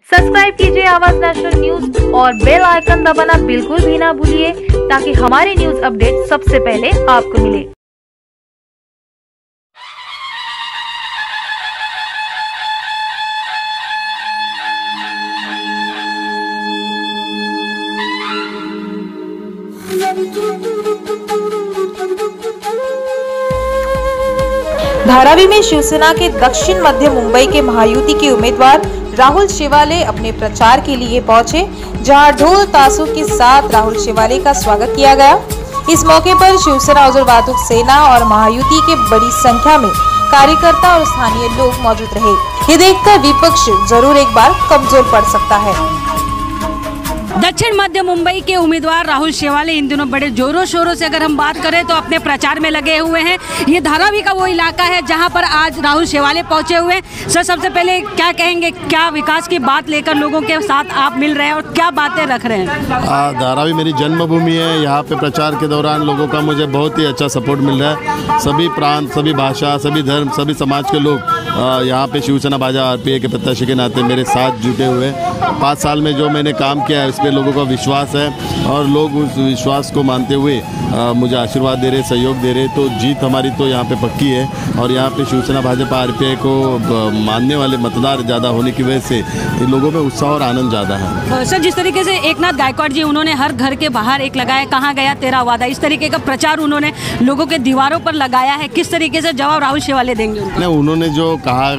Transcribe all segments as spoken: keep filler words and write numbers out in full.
Subscribe कीजिए Awaaz national news और bell icon दबाना बिल्कुल भी ना भूलिए ताकि हमारे न्यूज अपडेट सबसे पहले आपको मिले। धारावी में शिवसेना के दक्षिण मध्य मुंबई के महायुति के उम्मीदवार राहुल शेवाले अपने प्रचार के लिए पहुंचे, जहां ढोल ताशों के साथ राहुल शेवाले का स्वागत किया गया। इस मौके पर शिवसेना औजार वाहतुक सेना और महायुति के बड़ी संख्या में कार्यकर्ता और स्थानीय लोग मौजूद रहे। ये देखकर विपक्ष जरूर एक बार कमजोर पड़ सकता है। दक्षिण मध्य मुंबई के उम्मीदवार राहुल शेवाले इन दिनों बड़े जोरों शोरों से अगर हम बात करें तो अपने प्रचार में लगे हुए हैं। ये धारावी का वो इलाका है जहां पर आज राहुल शेवाले पहुंचे हुए हैं। सर, सबसे पहले क्या कहेंगे, क्या विकास की बात लेकर लोगों के साथ आप मिल रहे हैं और क्या बातें रख रहे हैं? आ, धारावी मेरी जन्मभूमि है। यहाँ पे प्रचार के दौरान लोगों का मुझे बहुत ही अच्छा सपोर्ट मिल रहा है। सभी प्रांत, सभी भाषा, सभी धर्म, सभी समाज के लोग यहाँ पे शिवसेना भाजपा आरपीआई के प्रत्याशी के नाते मेरे साथ जुटे हुए। पाँच साल में जो मैंने काम किया है उस पर लोगों का विश्वास है और लोग उस विश्वास को मानते हुए आ, मुझे आशीर्वाद दे रहे, सहयोग दे रहे। तो जीत हमारी तो यहाँ पे पक्की है और यहाँ पे शिवसेना भाजपा आरपीआई को मानने वाले मतदार ज़्यादा होने की वजह से इन लोगों में उत्साह और आनंद ज़्यादा है। सर, जिस तरीके से एकनाथ गायकवाड़ जी उन्होंने हर घर के बाहर एक लगाया, कहाँ गया तेरा वादा, इस तरीके का प्रचार उन्होंने लोगों के दीवारों पर लगाया है। किस तरीके से जवाब राहुल शेवाले देंगे? नहीं, उन्होंने जो कहा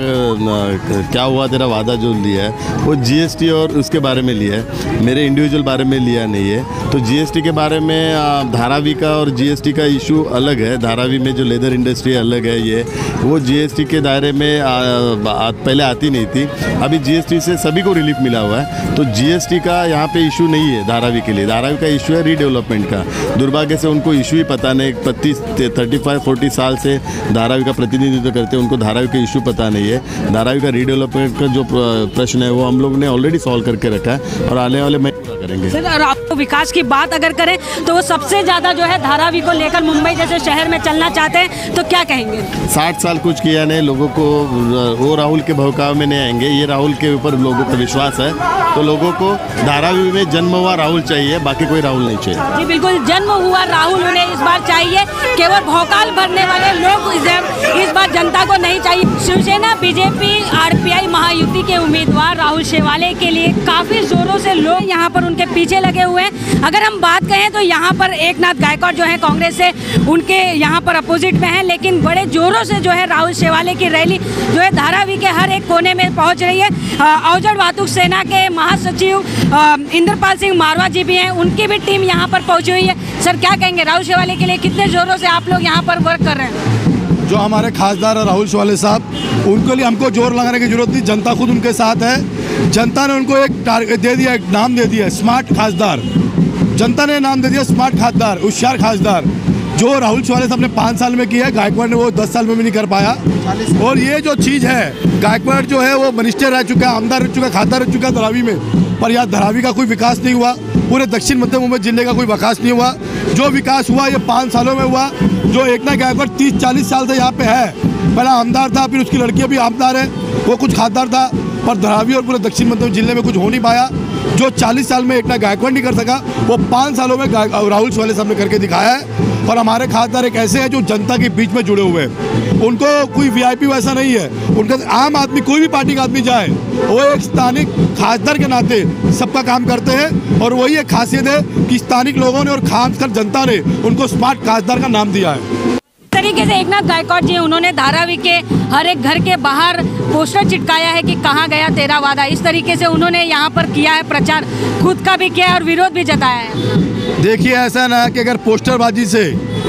क्या हुआ तेरा वादा जो लिया है वो जीएसटी और उसके बारे में लिया है, मेरे इंडिविजुअल बारे में लिया नहीं है। तो जीएसटी के बारे में धारावी का और जीएसटी का इशू अलग है। धारावी में जो लेदर इंडस्ट्री अलग है, ये वो जीएसटी के दायरे में आ, आ, पहले आती नहीं थी। अभी जीएसटी से सभी को रिलीफ मिला हुआ है। तो जीएसटी का यहाँ पे इशू नहीं है धारावी के लिए। धारावी का इशू है रीडेवलपमेंट का। दुर्भाग्य से उनको इशू ही पता नहीं। पच्चीस थर्टी फाइव फोर्टी साल से धारावी का प्रतिनिधित्व करते हैं, उनको धारावी का इशू पता नहीं है। धारावी का रीडेवलपमेंट का जो प्रश्न है वो हम लोग ने ऑलरेडी सॉल्व करके रखा है और आने वाले महीने पूरा करेंगे। सर, और आपको विकास की बात अगर करें तो वो सबसे ज़्यादा जो है धारावी को लेकर मुंबई जैसे शहर में चलना चाहते हैं, तो क्या कहेंगे? साठ साल कुछ किया नहीं लोगों को, वो राहुल के भौकाव में नहीं आएंगे। ये राहुल के ऊपर लोगों का विश्वास है। तो लोगों को धारावी में जन्म हुआ राहुल चाहिए, बाकी कोई राहुल नहीं चाहिए। जी बिल्कुल, जन्म हुआ राहुल उन्हें इस बार चाहिए। केवल भौकाल भरने वाले लोग इस बार जनता को नहीं चाहिए। शिवसेना, बीजेपी, आरपीआई महायुति के उम्मीदवार राहुल शेवाले के लिए काफ़ी जोरों से लोग यहाँ पर उनके पीछे लगे हुए हैं। अगर हम बात कहें तो यहाँ पर एकनाथ गायकवाड़ जो है कांग्रेस से, उनके यहाँ पर अपोजिट में है, लेकिन बड़े जोरों से जो है राहुल शेवाले की रैली जो है धारावी के हर एक कोने में पहुँच रही है। औजार वाहतुक सेना के महासचिव इंद्रपाल सिंह मारवा जी भी हैं, उनकी भी टीम यहाँ पर पहुँची हुई है। सर, क्या कहेंगे राहुल शेवाले के लिए कितने जोरों से आप लोग यहाँ पर वर्क कर रहे हैं? जो हमारे खासदार है राहुल शेवाले साहब, उनके लिए हमको जोर लगाने की जरूरत नहीं। जनता खुद उनके साथ है। जनता ने उनको एक टारगेट दे दिया, एक नाम दे दिया, स्मार्ट खासदार। जनता ने नाम दे दिया स्मार्ट खासदार, होशियार खासदार। जो राहुल शेवाले साहब ने पाँच साल में किया है, गायकवाड़ ने वो दस साल में भी नहीं कर पाया। और ये जो चीज़ है, गायकवाड़ जो है वो मिनिस्टर रह चुका है, आमदार रह चुका है, खासदार रह चुका है धारावी में, पर यहाँ धारावी का कोई विकास नहीं हुआ। पूरे दक्षिण मध्य मुंबई जिले का कोई विकास नहीं हुआ। जो विकास हुआ ये पाँच सालों में हुआ। जो एकनाथ गायकवाड़ तीस चालीस साल से यहाँ पे है, पहला आमदार था, फिर उसकी लड़की भी आमदार है, वो कुछ खासदार था, पर धारावी और पूरे दक्षिण मध्य जिले में कुछ हो नहीं पाया। जो चालीस साल में एकनाथ गायकवाड़ नहीं कर सका, वो पाँच सालों में राहुल शेवाले साहब ने करके दिखाया है। और हमारे खासदार एक ऐसे हैं जो जनता के बीच में जुड़े हुए हैं। उनको कोई वीआईपी वैसा नहीं है। उनका आम आदमी, कोई भी पार्टी का आदमी जाए, वो एक स्थानिक खासदार के नाते सबका काम करते हैं। और वही एक खासियत है कि स्थानिक लोगों ने और खासकर जनता ने उनको स्मार्ट खासदार का नाम दिया है। तरीके से एकनाथ गायकवाड़ जी उन्होंने धारावी के हर एक घर के बाहर पोस्टर चिटकाया है कि कहाँ गया तेरा वादा। इस तरीके से उन्होंने यहाँ पर किया है प्रचार, खुद का भी किया है और विरोध भी जताया है। देखिए, ऐसा ना कि अगर पोस्टरबाजी से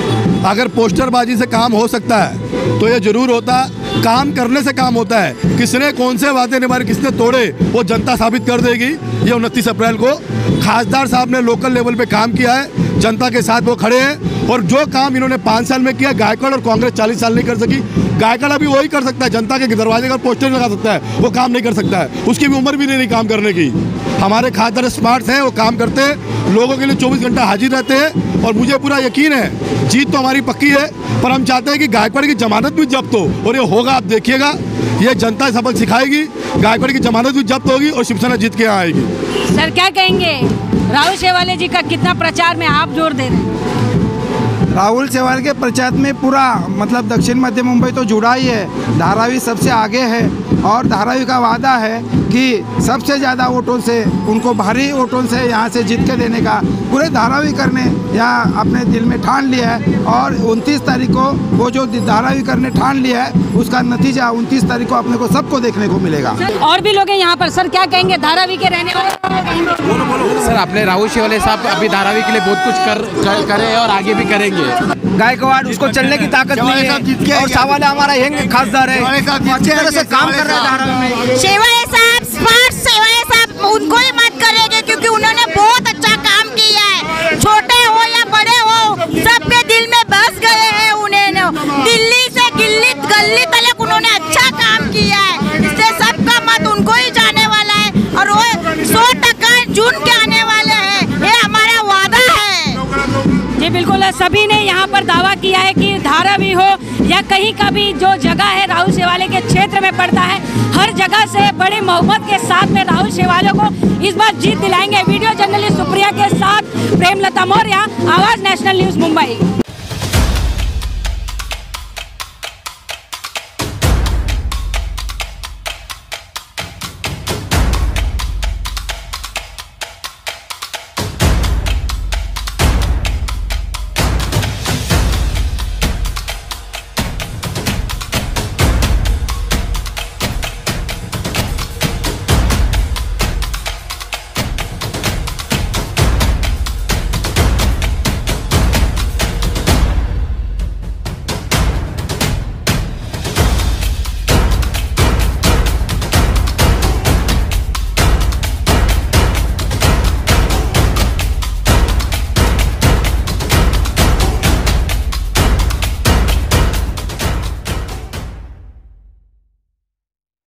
अगर पोस्टरबाजी से काम हो सकता है तो ये जरूर होता। काम करने से काम होता है। किसने कौन से वादे निभाए, किसने तोड़े, वो जनता साबित कर देगी। ये उनतीस अप्रैल को खासदार साहब ने लोकल लेवल पे काम किया है, जनता के साथ वो खड़े हैं। और जो काम इन्होंने पाँच साल में किया, गायकवाड़ और कांग्रेस चालीस साल नहीं कर सकी। गायकवाड़ अभी वही कर सकता है, जनता के दरवाजे का पोस्टर लगा सकता है, वो काम नहीं कर सकता है। उसकी भी उम्र भी नहीं रही काम करने की। हमारे खासदार स्मार्ट हैं, वो काम करते हैं। लोगों के लिए चौबीस घंटा हाजिर रहते हैं और मुझे पूरा यकीन है जीत तो हमारी पक्की है, पर हम चाहते हैं कि गायकवाड़ की जमानत भी जब्त हो और ये होगा, आप देखिएगा, ये जनता सबक सिखाएगी, गायकवाड़ की जमानत भी जब्त होगी और शिवसेना जीत के यहाँ आएगी। सर क्या कहेंगे, राहुल शेवाले जी का कितना प्रचार में आप जोर दे रहे हैं? राहुल शेवाले के प्रचार में पूरा मतलब दक्षिण मध्य मुंबई तो जुड़ा ही है, धारावी सबसे आगे है और धारावी का वादा है कि सबसे ज़्यादा वोटों से, उनको भारी वोटों से यहाँ से जीत के देने का पूरे धारावी करने यहाँ अपने दिल में ठान लिया है और उनतीस तारीख को वो जो धारावी करने ठान लिया है उसका नतीजा उनतीस तारीख को अपने को सबको देखने को मिलेगा। और भी लोग हैं यहाँ पर, सर क्या कहेंगे, धारावी के रहने वाले? सर अपने राहुल शेवाले साहब अभी धारावी के लिए बहुत कुछ कर, कर करे और आगे भी करेंगे। गायकवाड़ उसको चलने की ताकत नहीं है और शेवाले हमारा यंग खासदार है, अच्छी तरह से काम कर रहा है धारावी में। शेवाले साहब स्मार्ट शेवाले साहब उनको ही मत करेंगे क्योंकि उन्होंने बहुत अच्छा काम किया है, छोटे हो या बड़े हो सबके दिल में बस गए हैं। उन्हें दिल्ली से गिल्ली गली तक उन्होंने अच्छा काम किया है, इसलिए सबका मत उनको ही जाने वाला है और वो सौ टक्का जून के आने वाले हैं, ये हमारा वादा है। जी बिल्कुल, सभी ने यहाँ पर दावा किया है कि धारावी हो या कहीं का भी जो जगह है राहुल शेवाले के क्षेत्र में पड़ता है, हर जगह से बड़ी मोहब्बत के साथ में राहुल शेवाले को इस बार जीत दिलाएंगे। वीडियो जर्नलिस्ट सुप्रिया के साथ प्रेमलता मौर्य, आवाज नेशनल न्यूज मुंबई।